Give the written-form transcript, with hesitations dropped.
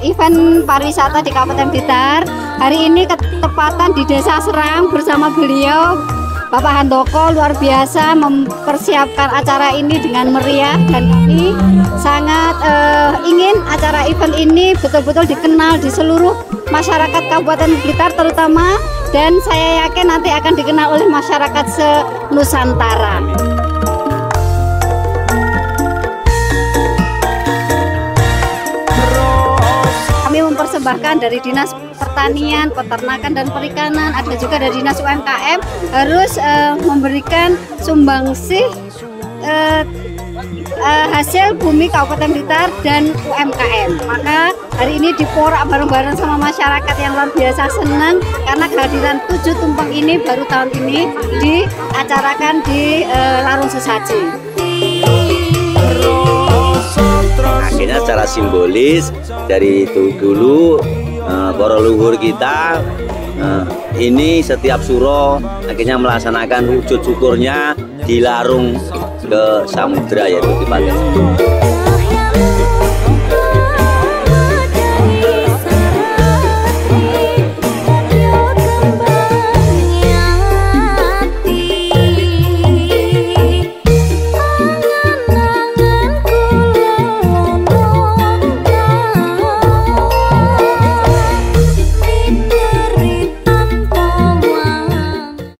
event pariwisata di Kabupaten Blitar. Hari ini ketepatan di Desa Serang bersama beliau Bapak Handoko luar biasa mempersiapkan acara ini dengan meriah, dan kami sangat ingin acara event ini betul-betul dikenal di seluruh masyarakat Kabupaten Blitar terutama, dan saya yakin nanti akan dikenal oleh masyarakat se-Nusantara. Kami mempersembahkan dari Dinas Pertanian, Peternakan dan Perikanan, ada juga dari Dinas UMKM harus memberikan sumbangsih hasil bumi Kabupaten Blitar dan UMKM. Maka hari ini diporak bareng-bareng sama masyarakat yang luar biasa senang karena kehadiran 7 tumpeng ini baru tahun ini diacarakan di Larung Sesaji. Akhirnya secara simbolis dari itu dulu para leluhur kita ini setiap suro akhirnya melaksanakan wujud syukurnya di larung ke samudra, yaitu di pantai.